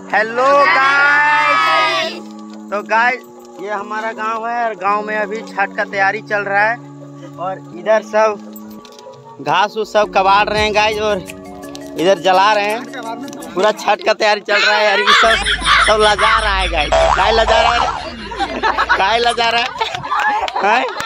Hello guys. तो guys ये हमारा गांव है और गांव में अभी छठ का तैयारी चल रहा है और इधर सब घास उस सब कबाड़ रहे हैं गाइस और इधर जला रहे हैं। पूरा छठ का तैयारी चल रहा है यार। ये सब लजा रहा है गाइस। काय लजा रहा है, काय लजा रहा है।